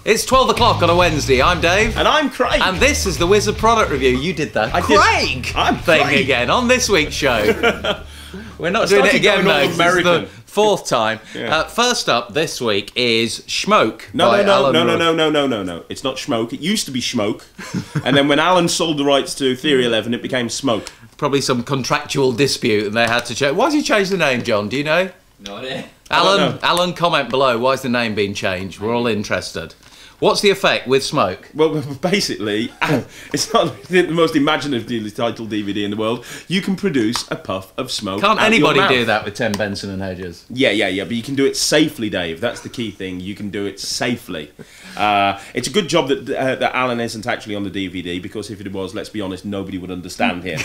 It's 12 o'clock on a Wednesday. I'm Dave. And I'm Craig. And this is the Wizard product review. You did the I'm thing Craig. again on this week's show. We're not doing it again, mate. This is the fourth time. Yeah. First up this week is Schmoke. No. It's not Schmoke. It used to be Schmoke. And then when Alan sold the rights to Theory 11, it became Smoke. Probably some contractual dispute and they had to change. Why did you change the name, John? Do you know? No idea. Alan, comment below. Why is the name being changed? We're all interested. What's the effect with Smoke? Well, basically, it's not the most imaginatively titled DVD in the world. You can produce a puff of smoke. Can't out anybody your mouth. do that with 10 Benson and Hedges? Yeah, but you can do it safely, Dave. That's the key thing. You can do it safely. It's a good job that Alan isn't actually on the DVD, because if it was, let's be honest, nobody would understand him.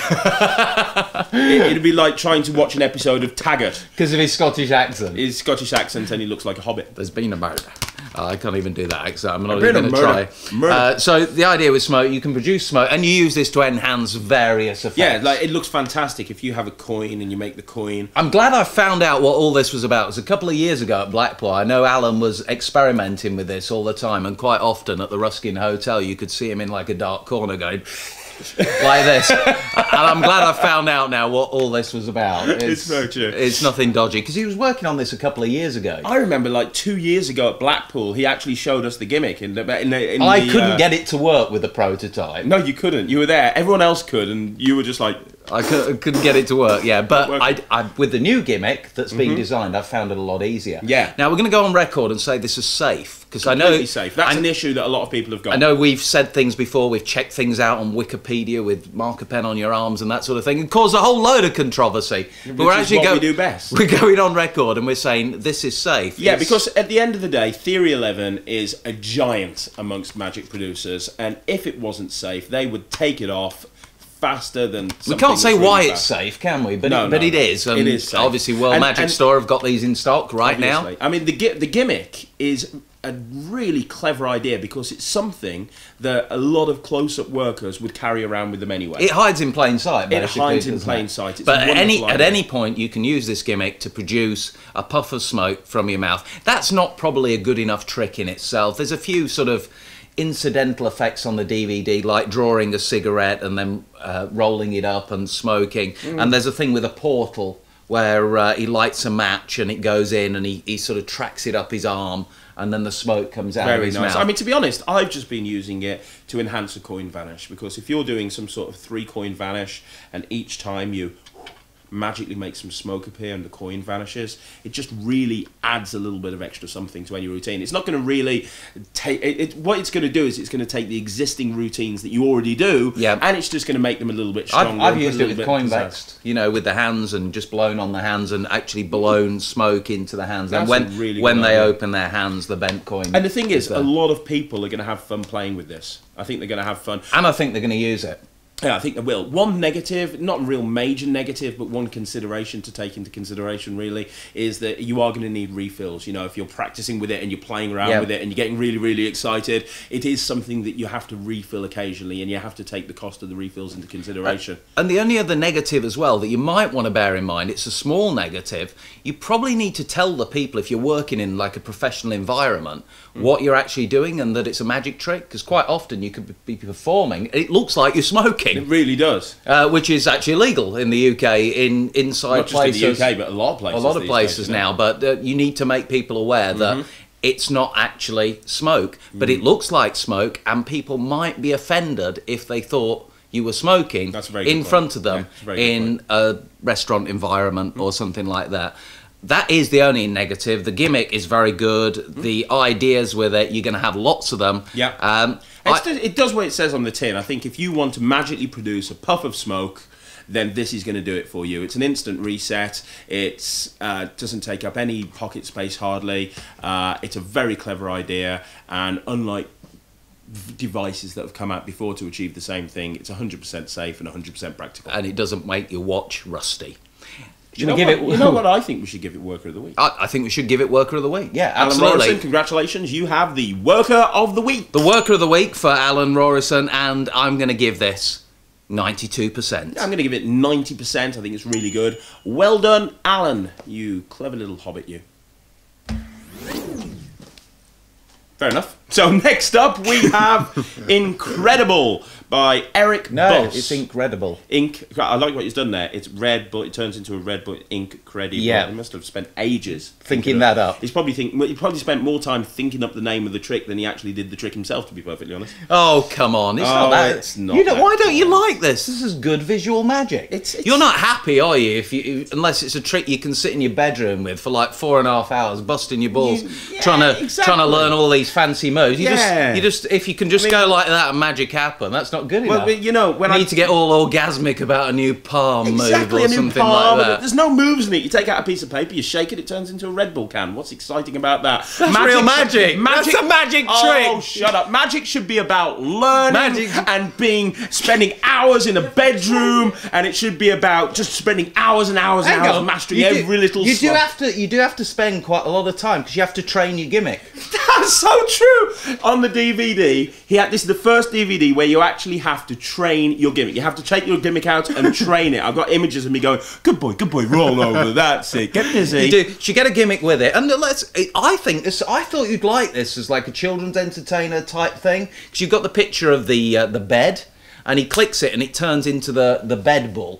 It'd be like trying to watch an episode of Taggart. Because of his Scottish accent. His Scottish accent, and he looks like a hobbit. There's been a murder. I can't even do that accent. I'm not There's even been going a to try. murder. So the idea with Smoke, you can produce smoke, and you use this to enhance various effects. Yeah, like it looks fantastic if you have a coin and you make the coin. I'm glad I found out what all this was about. It was a couple of years ago at Blackpool. I know Alan was experimenting with this all the time, and quite often at the Ruskin Hotel you could see him in like a dark corner going like this. And I'm glad I found out now what all this was about. It's so true. It's nothing dodgy, because he was working on this a couple of years ago. I remember like 2 years ago at Blackpool, he actually showed us the gimmick. I couldn't get it to work with the prototype. No, you couldn't. You were there. Everyone else could, and you were just like... I couldn't get it to work, yeah. But I with the new gimmick that's been designed, I've found it a lot easier. Yeah. Now, we're going to go on record and say this is safe, because I know... Completely safe. That's an issue that a lot of people have got. I know we've said things before, we've checked things out on Wikipedia with marker pen on your arms and that sort of thing, and caused a whole load of controversy. But Which is what we do best. We're going on record and we're saying this is safe. Yeah, because at the end of the day, Theory 11 is a giant amongst Magic producers, and if it wasn't safe, they would take it off faster than something. We can't say that's really why it's fast. safe, can we? But No, it is. It is safe. Obviously, World Magic Store have got these in stock right now. I mean, the gimmick is a really clever idea, because it's something that a lot of close-up workers would carry around with them anyway. It hides in plain sight. It hides in plain sight. It's but a at wonderful idea. any point, you can use this gimmick to produce a puff of smoke from your mouth. That's not probably a good enough trick in itself. There's a few sort of incidental effects on the DVD, like drawing a cigarette and then rolling it up and smoking. And there's a thing with a portal where he lights a match and it goes in, and he sort of tracks it up his arm, and then the smoke comes out of his mouth. I mean, to be honest, I've just been using it to enhance a coin vanish, because if you're doing some sort of 3-coin vanish, and each time you magically make some smoke appear and the coin vanishes, it just really adds a little bit of extra something to any routine. It's not going to really take what it's going to do is it's going to take the existing routines that you already do, and it's just going to make them a little bit stronger. I've used it with coin vexed, you know, with the hands, and just blown on the hands and actually blown smoke into the hands. That's and when they open their hands, the bent coin. And the thing is, a lot of people are going to have fun playing with this. I think they're going to have fun, and I think they're going to use it. Yeah, I think they will. One negative, not a real major negative, but one consideration to take into consideration really, is that you are going to need refills. You know, if you're practicing with it and you're playing around with it and you're getting really, really excited, it is something that you have to refill occasionally, and you have to take the cost of the refills into consideration. And the only other negative as well that you might want to bear in mind, it's a small negative, you probably need to tell the people, if you're working in like a professional environment, what you're actually doing, and that it's a magic trick, because quite often you could be performing, it looks like you're smoking. It really does. Which is actually illegal in the UK, inside Not just places. in the UK, but a lot of places. A lot of places now, but you need to make people aware that it's not actually smoke, but it looks like smoke, and people might be offended if they thought you were smoking in front of them in a restaurant environment or something like that. That is the only negative. The gimmick is very good. The ideas with it, you're going to have lots of them. Yeah. It does what it says on the tin. I think if you want to magically produce a puff of smoke, then this is going to do it for you. It's an instant reset. It doesn't take up any pocket space hardly. It's a very clever idea, and unlike devices that have come out before to achieve the same thing, it's 100% safe and 100% practical. And it doesn't make your watch rusty. You know what I think we should give it Worker of the Week? I think we should give it Worker of the Week. Yeah, Alan absolutely. Rorison, congratulations. You have the Worker of the Week. The Worker of the Week for Alan Rorison, and I'm going to give this 92%. I'm going to give it 90%. I think it's really good. Well done, Alan. You clever little hobbit, you. Fair enough. So next up we have Incredible by Eric Boss. it's incredible. I like what he's done there. It's red, but it turns into a red, but Incredible. Yeah. He must have spent ages Thinking that up. He probably spent more time thinking up the name of the trick than he actually did the trick himself, to be perfectly honest. Oh, come on. It's not that. It's not why don't you boring. like this? This is good visual magic. It's- You're not happy, are you? Unless it's a trick you can sit in your bedroom with for like 4.5 hours, busting your balls, trying to learn all these fancy moves. If you can just go like that and magic happen, that's not good enough. Well, you know, when I need to get all orgasmic about a new palm move Exactly, or a new something palm. like that. There's no moves in it. You take out a piece of paper, you shake it, it turns into a Red Bull can. What's exciting about that? That's real magic. That's a magic trick. Oh, shut up. Magic should be about learning and spending hours in a bedroom, and it should be about just spending hours and hours and hours mastering every little You do slot. have to spend quite a lot of time because you have to train your gimmick. That's so true. On the DVD, this is the first DVD where you actually have to train your gimmick. You have to take your gimmick out and train it. I've got images of me going, good boy, roll over. That's it. Get busy. You do. She get a gimmick with it, and I thought you'd like this as like a children's entertainer type thing because you've got the picture of the bed, and he clicks it, and it turns into the bed bull.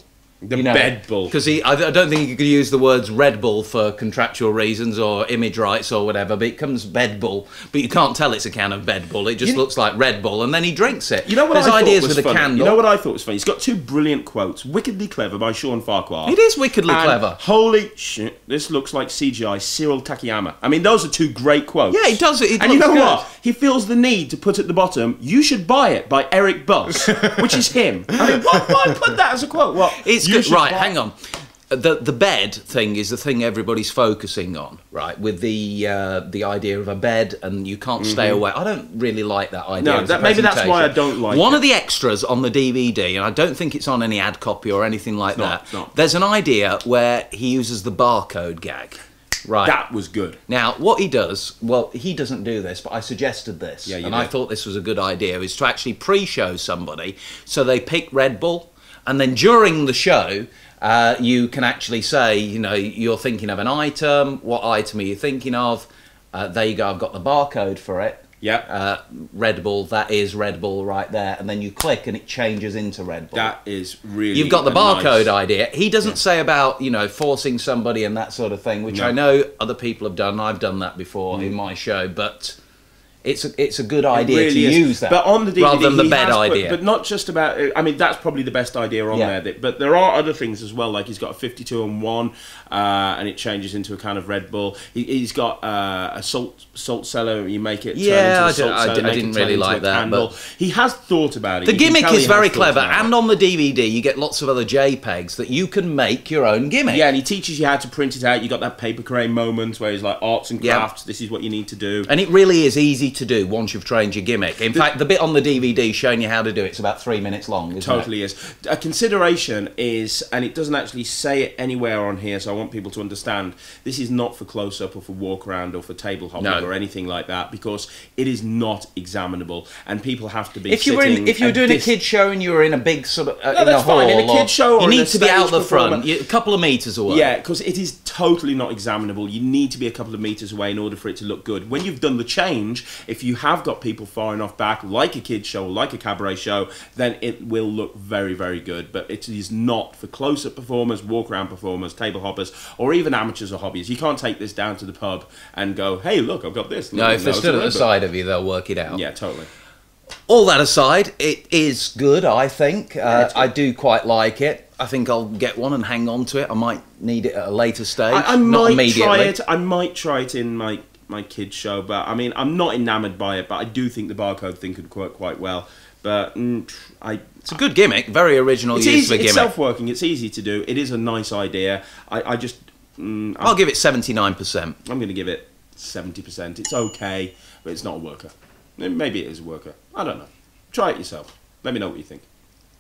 Bed bull. Because I don't think you could use the words Red Bull for contractual reasons or image rights or whatever, but it comes bed bull. But you can't tell it's a can of bed bull. It just looks like Red Bull, and then he drinks it. You know what There's I thought ideas was with funny? a candle. You know what I thought was funny? He's got two brilliant quotes. Wickedly Clever by Sean Farquhar. It is wickedly and clever. Holy shit, this looks like CGI Cyril Takayama. I mean, those are two great quotes. Yeah, it does. It and you looks know good. what? He feels the need to put at the bottom, you should buy it by Eric Boss, which is him. I mean, why put that as a quote? Well, It's good. Right, hang on. The bed thing is the thing everybody's focusing on, right? With the idea of a bed and you can't stay away. I don't really like that idea. No, as a maybe that's why I presentation. don't like One it. of the extras on the DVD, and I don't think it's on any ad copy or anything like that. it's not. There's an idea where he uses the barcode gag. Right. That was good. Now, what he does, well, he doesn't do this, but I suggested this. Yeah, you and did. I thought this was a good idea, is to actually pre-show somebody. So they pick Red Bull, and then during the show, you can actually say, you're thinking of an item. What item are you thinking of? There you go, I've got the barcode for it. Yeah. Red Bull, that is Red Bull right there. And then you click and it changes into Red Bull. That is really You've got the barcode nice. idea. He doesn't say about, forcing somebody and that sort of thing, which No. I know other people have done. I've done that before in my show, but it's a good idea really to is. use that. But on the DVD, rather than the he bed has put- idea. but not just about. I mean, that's probably the best idea on Yeah. there. But there are other things as well. Like he's got a 52-1, and it changes into a kind of Red Bull. He's got a salt cellar. You make it. Turn into Yeah, a salt I cellar, make didn't it turn really into like a that, candle. but- He has thought about it. The You can gimmick tell he is has very thought clever, about it. and on the DVD you get lots of other JPEGs that you can make your own gimmick. Yeah, and he teaches you how to print it out. You got that paper crane moment where he's like arts and Yeah. crafts. This is what you need to do. And it really is easy to do once you've trained your gimmick. In fact, the bit on the DVD showing you how to do it's about 3 minutes long, isn't Totally is. A consideration is, and it doesn't actually say it anywhere on here, so I want people to understand, this is not for close-up or for walk-around or for table hopping No. or anything like that, because it is not examinable, and people have to be If you were doing a kids show and you were in a big sort of in a that's hall, fine. In a or- kids show or you in need a to be out stage the front, performer. a couple of meters away. Yeah, because it is totally not examinable. You need to be a couple of meters away in order for it to look good. When you've done the change, if you have got people far enough back, like a kids show, like a cabaret show, then it will look very, very good. But it is not for close-up performers, walk-around performers, table hoppers, or even amateurs or hobbies. You can't take this down to the pub and go, "Hey, look, I've got this." No, if they're it's stood a at the Red Bull. side of you, they'll work it out. Yeah, totally. All that aside, it is good, I think. it's good. I do quite like it. I think I'll get one and hang on to it. I might need it at a later stage, I not might immediately. try it. I might try it in my kids show, but I mean, I'm not enamoured by it. But I do think the barcode thing could work quite well. But It's a good gimmick, very original it's use easy. of a It's gimmick. self-working. It's easy to do. It is a nice idea. I just I'll give it 79%. I'm going to give it 70%. It's okay, but it's not a worker. Maybe it is a worker. I don't know. Try it yourself. Let me know what you think.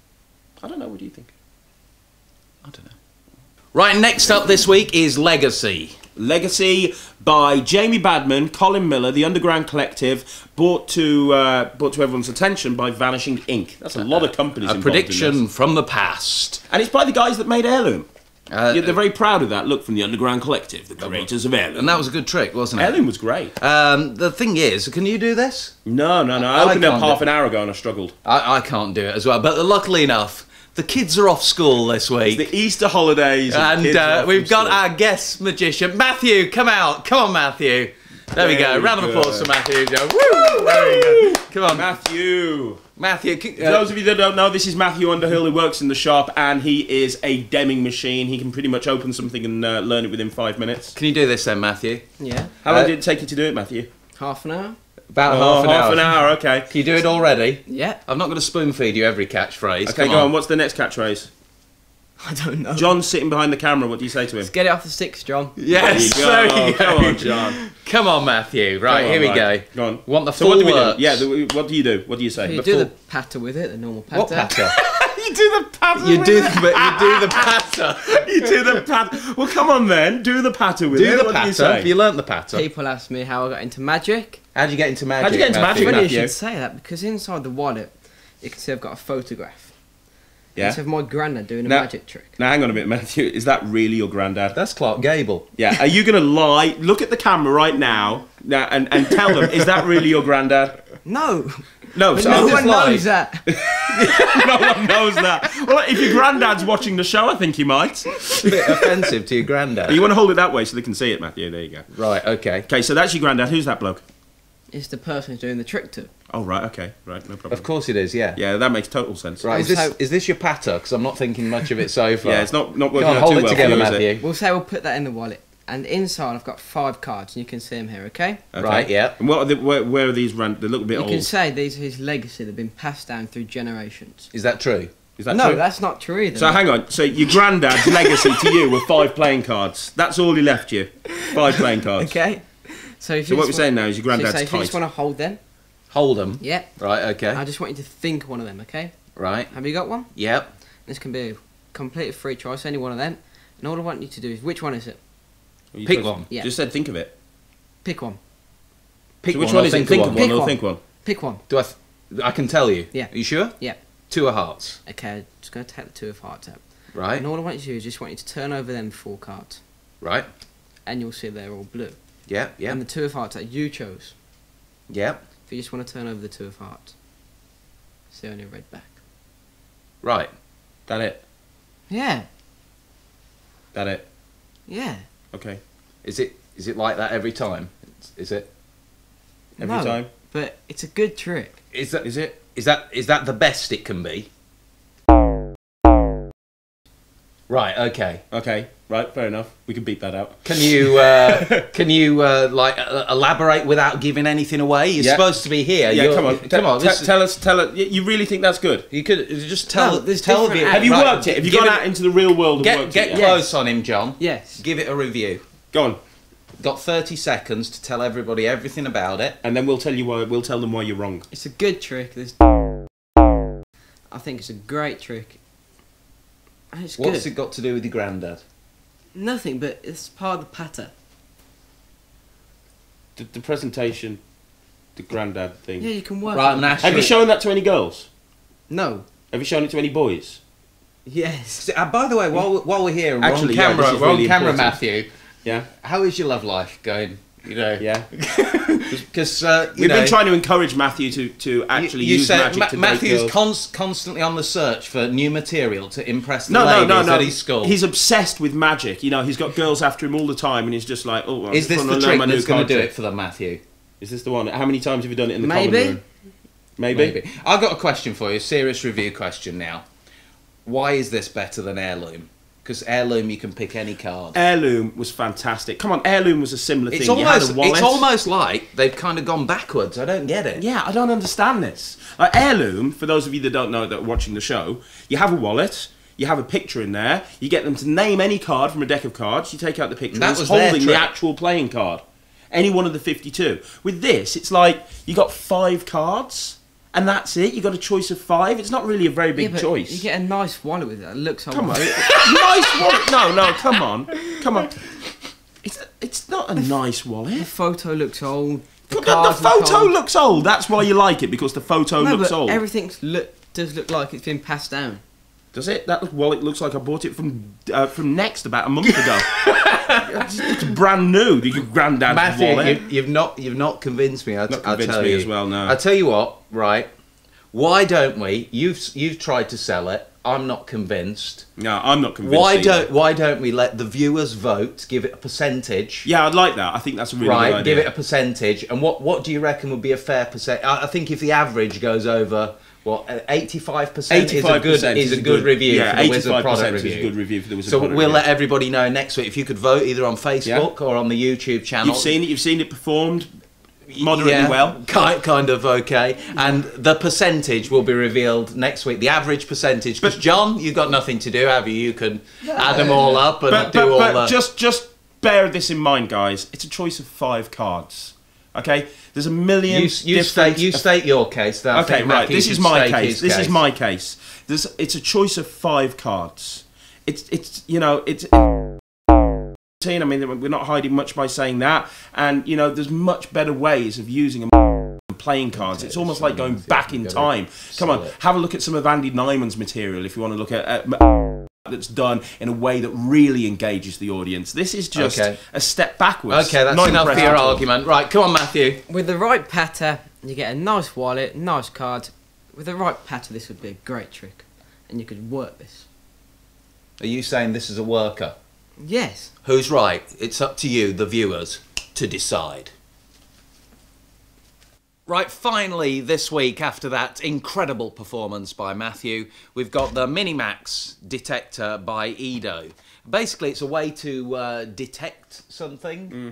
I don't know. What do you think? I don't know. Right, next up this week is Legacy. Legacy by Jamie Badman, Colin Miller, the Underground Collective, brought to everyone's attention by Vanishing Ink. That's a lot of companies A involved in prediction this. from the past. And it's by the guys that made Heirloom. Yeah, they're very proud of that. Look, from the Underground Collective, the creators of Heirloom. And that was a good trick, wasn't it? Heirloom was great. The thing is, can you do this? No. I opened up half an hour ago and I struggled. I can't do it as well. But luckily enough, the kids are off school this week. It's the Easter holidays. And we've got our guest magician, Matthew. Come out. Come on, Matthew. There we go. Round of applause for Matthew. Woo! There we go. Come on. Matthew. For those of you that don't know, this is Matthew Underhill, who works in the shop, and he is a Deming machine. He can pretty much open something and learn it within 5 minutes. Can you do this then, Matthew? Yeah. How long did it take you to do it, Matthew? Half an hour? About half an hour, okay. Can you do it already? Yeah. I'm not going to spoon feed you every catchphrase. Okay, go on. What's the next catchphrase? I don't know. John's sitting behind the camera. What do you say to him? Let's get it off the sticks, John. Yes, there you go. go. Come on, John. Come on, Matthew. Right, here we go. Go on. Want the So full what do we works? do? Yeah, what do you do? What do you say? You do the patter with it, the normal patter. What patter? You do the patter. you do the patter. You do the patter. Well, come on then. Do the patter with it. Do the What do you patter. say? Have you learnt the patter? People ask me how I got into magic. How'd you get into magic? How'd you get into magic, Funny you Matthew? should say that, because inside the wallet, you can see I've got a photograph. Yeah. It's of my granddad doing a Now- magic trick. Now, hang on a minute, Matthew. Is that really your granddad? That's Clark Gable. Yeah. Are you going to lie? Look at the camera right now and tell them, is that really your granddad? No! No, But so no this one lie. knows that. no one knows that. Well, if your granddad's watching the show, I think he might. It's a bit offensive to your granddad. You want to hold it that way so they can see it, Matthew. There you go. Right, okay. Okay, so that's your granddad. Who's that bloke? It's the person who's doing the trick to. Oh, right, okay. Right, no problem. Of course it is, yeah. Yeah, that makes total sense. Right, Also- is this your patter? Because I'm not thinking much of it so far. Yeah, it's not working Go on, out hold too it well together, for you, is it? Matthew. We'll say we'll put that in the wallet. And inside I've got 5 cards, and you can see them here, okay? Okay. Right, yeah. And what are where are these? They're a little bit You old. can say these are his legacy, they've been passed down through generations. Is that true? Is that No, true? that's not true either. So hang on. So your granddad's legacy to you were 5 playing cards. That's all he left you. 5 playing cards. Okay? So if So you what we're just saying now is your want, granddad's if you just tight. want to hold them, Hold them. yeah. Right, okay. I just want you to think of one of them, okay? Right. Have you got one? Yep. This can be a completely free choice, any one of them. And all I want you to do is, which one is it? You Pick just- one. Yeah. Just said think of it. Pick one. Pick So which one one or is it? think Think of of one. one Pick or one. think one. Pick one. Do I can tell you. Yeah. Are you sure? Yeah. 2 of hearts. Okay, I'm just going to take the 2 of hearts out. Right. And all I want you to do is just want you to turn over them 4 cards. Right. And you'll see they're all blue. Yeah, yeah. And the 2 of hearts that you chose. Yeah. If you just want to turn over the 2 of hearts. See only red back. Right. That it. Yeah. That it. Yeah. Okay. Is it like that every time? Is it? Every No, time. But it's a good trick. Is that Is it? is that the best it can be? Right. Okay. Okay. Right. Fair enough. We can beat that out. Can you elaborate without giving anything away? You're Yeah. supposed to be here. Yeah. You're- Come on. Come on. this is- Tell us. You really think that's good? You could just tell. No, there's tell different the- Have you right, worked it? Have you give gone out into the real world and Get worked it? get Yeah. close on him, John. Yes. Give it a review. Go on. Got 30 seconds to tell everybody everything about it. And then we'll tell you why. We'll tell them why you're wrong. It's a good trick. I think it's a great trick. And it's What's good. it got to do with your granddad? Nothing, but it's part of the patter. The presentation, the granddad thing. Yeah, you can work. Right, it. I'm gonna ask Have you shown that to any girls? No. Have you shown it to any boys? Yes. By the way, while we're here, Actually, we're yeah, on this camera, is we're really on camera, important. Matthew. Yeah. How is your love life going? You know, Yeah. because We've been trying to encourage Matthew to actually you use said magic to date Matthew's girls. constantly on the search for new material to impress the No, ladies at his school. He's obsessed with magic. You know, he's got girls after him all the time, and he's just like, oh, I Is just this wanna the learn trick my new that's going card to do trick. it for them, Matthew? Is this the one? How many times have you done it in the Maybe. common room? Maybe. I've got a question for you, a serious review question now. Why is this better than Heirloom? Because Heirloom, you can pick any card. Heirloom was fantastic. Come on, Heirloom was a similar thing. You had a wallet. It's almost like they've kind of gone backwards. I don't get it. Yeah, I don't understand this. Heirloom, for those of you that don't know that are watching the show, you have a wallet, you have a picture in there, you get them to name any card from a deck of cards, you take out the picture, That and was it's their holding the trick. actual playing card. Any one of the 52. With this, it's like you got 5 cards, and that's it. You got a choice of 5. It's not really a very big Yeah, but choice. You get a nice wallet with it. It looks Come on. alright. Nice wallet. No, come on. It's not a nice The wallet. photo looks old. The cards look photo old. looks old. That's why you like it, because the photo No, looks but old. everything does look like it's been passed down. Does it? That wallet looks like I bought it from Next about a month ago. It's brand new. Your granddad's wallet. Matthew, you've not convinced me. I'll convinced tell me you as well, no. I'll tell you what, right? Why don't we? You've tried to sell it. I'm not convinced. No, I'm not convinced. Why don't we let the viewers vote? Give it a percentage. Yeah, I'd like that. I think that's a really good idea. Give it a percentage. And what do you reckon would be a fair percent? I think if the average goes over, what, 85% is a good review. Yeah, for the Wizard product is review. a good review for the Wizard So product we'll review. let everybody know next week if you could vote either on Facebook or on the YouTube channel. You've seen it performed moderately well. Kind of okay. And the percentage will be revealed next week. The average percentage. Because John, you've got nothing to do, have you? You can add them all up and do all that. Just bear this in mind, guys. It's a choice of 5 cards. Okay, there's a million. You state your case. Okay, right. This is my case. This is my case. It's a choice of 5 cards. It's I mean, we're not hiding much by saying that, and there's much better ways of using playing cards. It's almost like going back in time. Come on, have a look at some of Andy Nyman's material if you want to look at that's done in a way that really engages the audience. This is just a step backwards. Okay, that's not enough for impressive your at all. argument. Right, come on, Matthew. With the right patter, you get a nice wallet, nice card. With the right patter, this would be a great trick, and you could work this. Are you saying this is a worker? Yes. Who's right? It's up to you, the viewers, to decide. Right, finally this week, after that incredible performance by Matthew, we've got the Minimax detector by Edo. Basically, it's a way to detect something,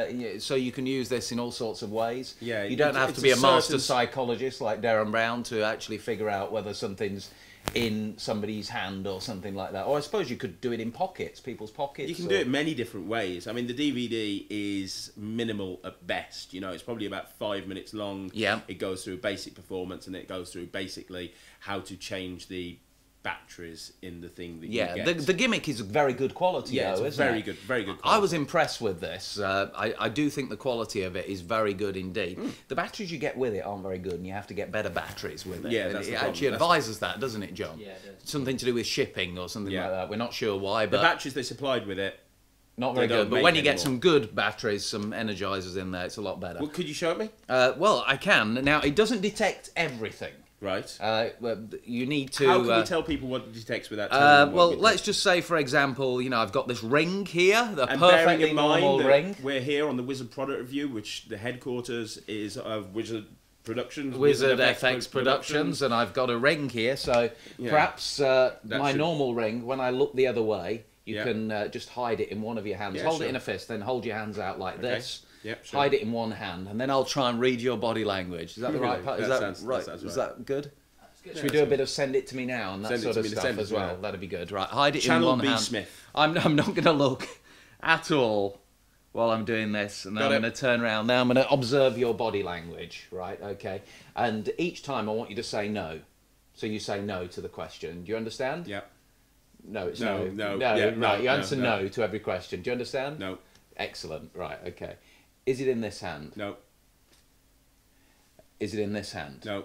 so you can use this in all sorts of ways. Yeah, you don't have it's to be a master certain psychologist like Darren Brown to actually figure out whether something's in somebody's hand or something like that. Or I suppose you could do it in pockets, people's pockets. You can do it many different ways. I mean, the DVD is minimal at best. It's probably about 5 minutes long. Yeah. It goes through basic performance, and it goes through basically how to change the batteries in the thing that you get. The gimmick is very good quality, though, isn't very it? good, very good I quality. was impressed with this. I do think the quality of it is very good indeed. The batteries you get with it aren't very good, and you have to get better batteries with it. Yeah, And that's it the actually problem. advises that, doesn't it, John? Yeah, it does. Something to do with shipping or something like that. We're not sure why, The but batteries they supplied with it. not very they don't good. But make when you get anymore. some good batteries, some energizers in there, it's a lot better. Well, could you show it me? Well, I can. Now, it doesn't detect everything. Right. Well, you need to... How can we tell people what it detects without telling them what well, it let's just say, for example, I've got this ring here, the And bearing perfectly in mind normal that ring. we're here on the Wizard Product Review, which the headquarters is of Wizard Productions. Wizard FX Productions, and I've got a ring here, so perhaps my normal ring, when I look the other way, you can just hide it in one of your hands. Hold it in a fist, then hold your hands out like this. Yep, sure. Hide it in one hand, and then I'll try and read your body language. Is that the right part? Is that right? That sounds Is right. that good? Should we do a bit of send it to me now and that Send it sort to of me, stuff send it as to me well? now. That'd be good. Right, hide it Channel in one B. hand. Smith. I'm not going to look at all while I'm doing this, and then I'm going to turn around. Now I'm going to observe your body language, right? Okay. And each time I want you to say no. So you say no to the question. Do you understand? Yeah. No, it's No, no. no, yeah, right. no, You no, answer no. no to every question. Do you understand? No. Excellent. Right. Okay. Is it in this hand? No. Is it in this hand? No.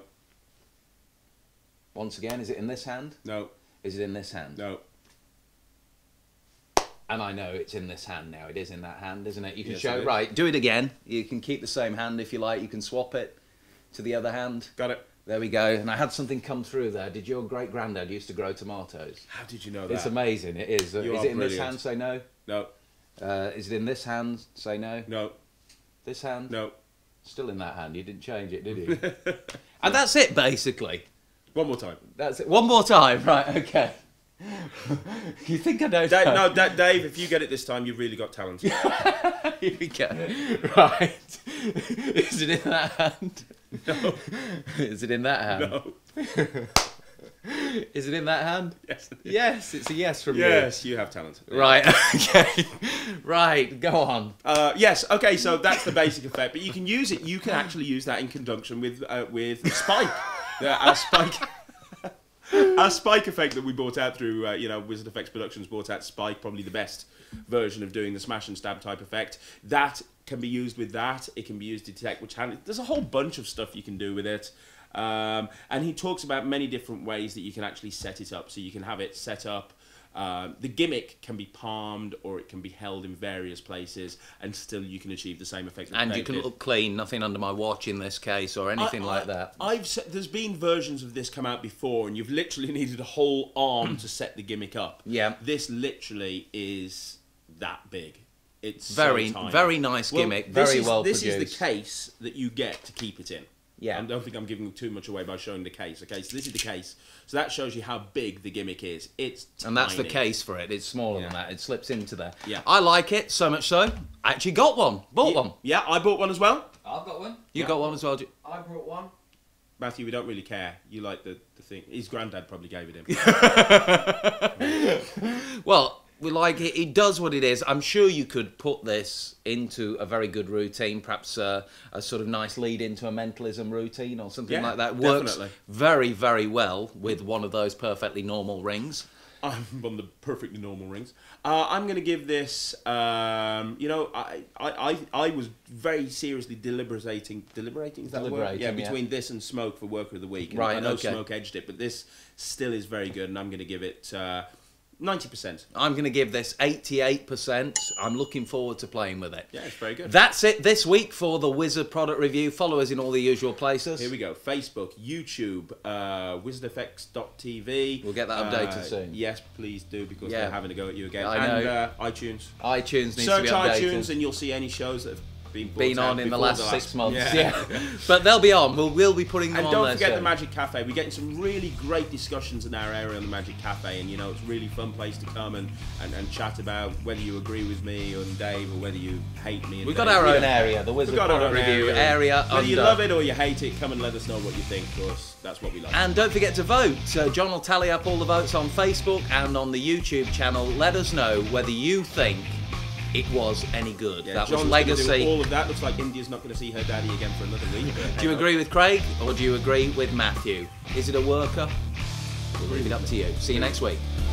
Once again, is it in this hand? No. Is it in this hand? No. And I know it's in this hand now. It is in that hand, isn't it? You can Yes, show it is. right. Do it again. You can keep the same hand if you like. You can swap it to the other hand. Got it. There we go. And I had something come through there. Did your great granddad used to grow tomatoes? How did you know that? It's amazing. It is. Is You it are in this brilliant. hand? Say no. No. Is it in this hand? Say no. No. This hand? No. Still in that hand. You didn't change it, did you? And that's it, basically. One more time. That's it. One more time. Right. Okay. You think I don't Dave, know? no, Dave, if you get it this time, you've really got talent. Here we go. Right. Is it in that hand? No. Is it in that hand? No. Is it in that hand? Yes. Yes, it's a yes from Yes, you have talent. you. Right, okay. Right, go on. Yes. Okay. So that's the basic effect, but you can use it. You can actually use that in conjunction with Spike. Our Spike. Our Spike effect that we brought out through, Wizard Effects Productions brought out Spike, probably the best version of doing the smash and stab type effect. That can be used with that. It can be used to detect which hand. There's a whole bunch of stuff you can do with it. And he talks about many different ways that you can actually set it up. So you can have it set up. The gimmick can be palmed or it can be held in various places, and still you can achieve the same effect. And you can look clean, nothing under my watch in this case, or anything like that. There's been versions of this come out before, and you've literally needed a whole arm to set the gimmick up. Yeah. This literally is that big. It's very, so tiny. very nice gimmick, very well produced. produced. This is the case that you get to keep it in. Yeah. I don't think I'm giving too much away by showing the case. Okay, so this is the case. So that shows you how big the gimmick is. It's tiny. And that's the case for it. It's smaller than that. It slips into there. Yeah. I like it so much so. I actually got one. Bought one. Yeah, I bought one as well. I've got one. You got one as well. I brought one. Matthew, we don't really care. You like the thing. His granddad probably gave it him. Well, we like it. It does what it is. I'm sure you could put this into a very good routine, perhaps a sort of nice lead into a mentalism routine or something like that. Works definitely. very, very well with one of those perfectly normal rings. I'm one of the perfectly normal rings. I'm going to give this. I was very seriously deliberating. Deliberating, is that the word? Yeah, between this and Smoke for Worker of the Week. And right. I know Okay. Smoke edged it, but this still is very good, and I'm going to give it 90%. I'm going to give this 88%. I'm looking forward to playing with it. Yeah, it's very good. That's it this week for the Wizard product review. Follow us in all the usual places. Here we go. Facebook, YouTube, wizardfx.tv. We'll get that updated soon. Yes, please do, because they're having to go at you again. I know. And iTunes. iTunes needs Search to be updated. iTunes and you'll see any shows that have been on in the last 6 months. Yeah. But they'll be on. We'll be putting them And on don't there forget soon. the Magic Cafe. We're getting some really great discussions in our area on the Magic Cafe, and it's a really fun place to come and chat about whether you agree with me and Dave or whether you hate me. And We've got Dave. our own area, the Wizard We've got our product own review area. Whether you under. love it or you hate it, come and let us know what you think, because that's what we like. And don't forget to vote. John will tally up all the votes on Facebook and on the YouTube channel. Let us know whether you think it was any good. Yeah, that John's was gonna do legacy. all of that. Looks like India's not going to see her daddy again for another week. Do you agree with Craig or do you agree with Matthew? Is it a worker? We'll leave it up to you. See you next week.